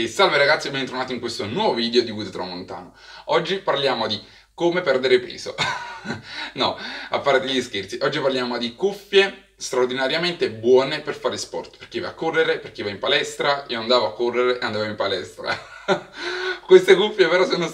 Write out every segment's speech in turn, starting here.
E salve ragazzi e bentornati in questo nuovo video di Guido Tramontano. Oggi parliamo di come perdere peso. No, a parte gli scherzi, oggi parliamo di cuffie straordinariamente buone per fare sport, per chi va a correre, per chi va in palestra. Io andavo a correre e andavo in palestra. Queste cuffie però sono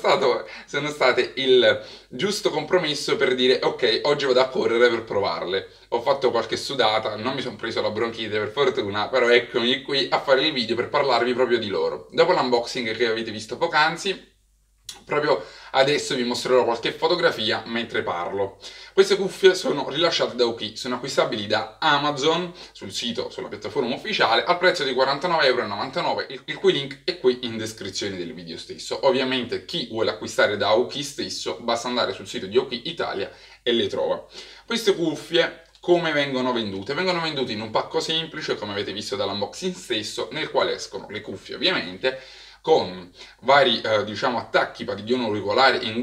state il giusto compromesso per dire ok, oggi vado a correre per provarle. Ho fatto qualche sudata, non mi sono preso la bronchite per fortuna, però eccomi qui a fare il video per parlarvi proprio di loro. Dopo l'unboxing che avete visto poc'anzi, proprio adesso vi mostrerò qualche fotografia mentre parlo. Queste cuffie sono rilasciate da Oki, sono acquistabili da Amazon sul sito, sulla piattaforma ufficiale, al prezzo di 49,99 €, il cui link è qui in descrizione del video stesso. Ovviamente chi vuole acquistare da Oki stesso basta andare sul sito di Oki Italia e le trova. Queste cuffie come vengono vendute? Vengono vendute in un pacco semplice, come avete visto dall'unboxing stesso, nel quale escono le cuffie ovviamente, con vari attacchi padiglione auricolare in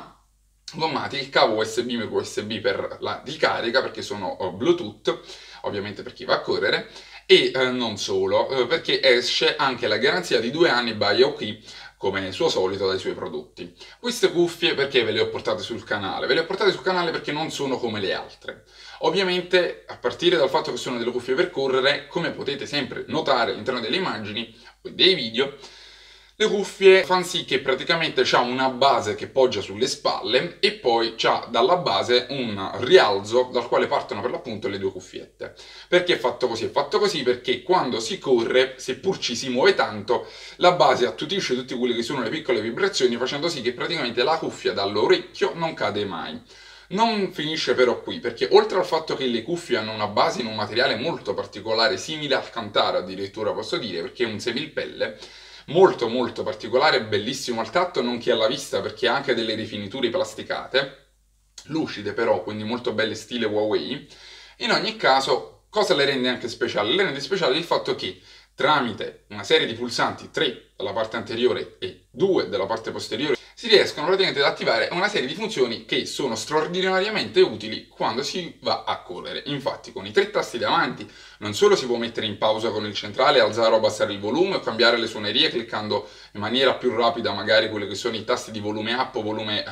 gommati, il cavo USB micro USB per la ricarica perché sono Bluetooth, ovviamente per chi va a correre, e non solo, perché esce anche la garanzia di 2 anni by Oki, come suo solito dai suoi prodotti. Queste cuffie perché ve le ho portate sul canale? Ve le ho portate sul canale perché non sono come le altre. Ovviamente, a partire dal fatto che sono delle cuffie per correre, come potete sempre notare all'interno delle immagini o dei video, le cuffie fanno sì che praticamente c'ha una base che poggia sulle spalle e poi c'ha dalla base un rialzo dal quale partono per l'appunto le due cuffiette. Perché è fatto così? È fatto così perché quando si corre, seppur ci si muove tanto, la base attutisce tutte quelle che sono le piccole vibrazioni, facendo sì che praticamente la cuffia dall'orecchio non cade mai. Non finisce però qui, perché oltre al fatto che le cuffie hanno una base in un materiale molto particolare, simile al Cantaro addirittura posso dire, perché è un semilpelle, molto molto particolare, bellissimo al tatto, nonché alla vista perché ha anche delle rifiniture plasticate, lucide però, quindi molto belle stile Huawei. In ogni caso, cosa le rende anche speciali? Le rende speciali il fatto che tramite una serie di pulsanti, 3 dalla parte anteriore e 2 dalla parte posteriore, si riescono praticamente ad attivare una serie di funzioni che sono straordinariamente utili quando si va a correre. Infatti con i 3 tasti davanti non solo si può mettere in pausa con il centrale, alzare o abbassare il volume o cambiare le suonerie cliccando in maniera più rapida magari quelli che sono i tasti di volume up o volume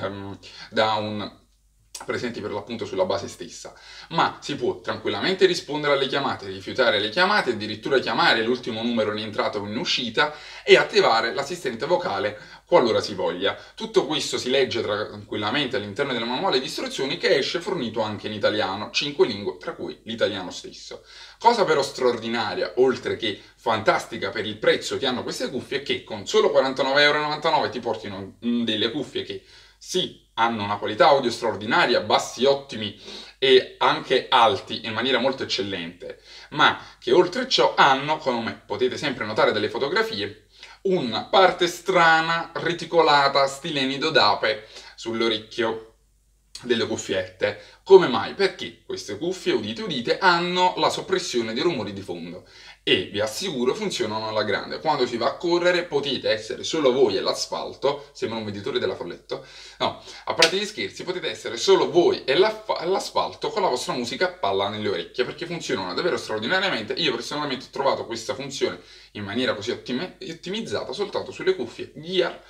down presenti per l'appunto sulla base stessa, ma si può tranquillamente rispondere alle chiamate, rifiutare le chiamate, addirittura chiamare l'ultimo numero in entrata o in uscita e attivare l'assistente vocale qualora si voglia. Tutto questo si legge tranquillamente all'interno del manuale di istruzioni che esce fornito anche in italiano, 5 lingue tra cui l'italiano stesso. Cosa però straordinaria, oltre che fantastica per il prezzo che hanno queste cuffie, è che con solo 49,99 € ti portino delle cuffie che sì, hanno una qualità audio straordinaria, bassi ottimi e anche alti in maniera molto eccellente, ma che oltre ciò hanno, come potete sempre notare dalle fotografie, una parte strana, reticolata, stile nido d'ape sull'orecchio delle cuffiette. Come mai? Perché queste cuffie, udite udite, hanno la soppressione dei rumori di fondo e vi assicuro funzionano alla grande. Quando si va a correre potete essere solo voi e l'asfalto, sembra un venditore della Folletto, no, a parte gli scherzi, potete essere solo voi e l'asfalto con la vostra musica a palla nelle orecchie, perché funzionano davvero straordinariamente. Io personalmente ho trovato questa funzione in maniera così ottimizzata soltanto sulle cuffie Gear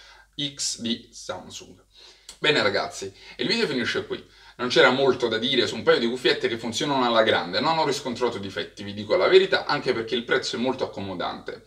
X di Samsung. Bene ragazzi, il video finisce qui. Non c'era molto da dire su un paio di cuffiette che funzionano alla grande, non ho riscontrato difetti, vi dico la verità, anche perché il prezzo è molto accomodante.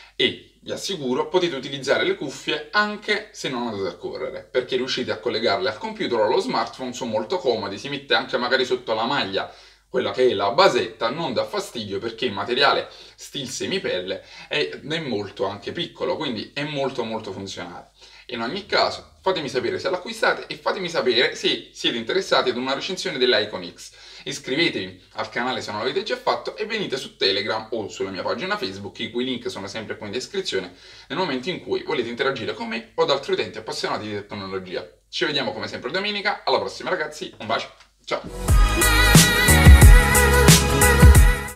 E vi assicuro, potete utilizzare le cuffie anche se non andate a correre, perché riuscite a collegarle al computer o allo smartphone, sono molto comodi, si mette anche magari sotto la maglia, quella che è la basetta, non dà fastidio perché il materiale steel semipelle è molto anche piccolo, quindi è molto molto funzionale. In ogni caso, fatemi sapere se l'acquistate e fatemi sapere se siete interessati ad una recensione dell'Icon X. Iscrivetevi al canale se non l'avete già fatto e venite su Telegram o sulla mia pagina Facebook, i cui link sono sempre qui in descrizione, nel momento in cui volete interagire con me o ad altri utenti appassionati di tecnologia. Ci vediamo come sempre domenica, alla prossima ragazzi, un bacio, ciao!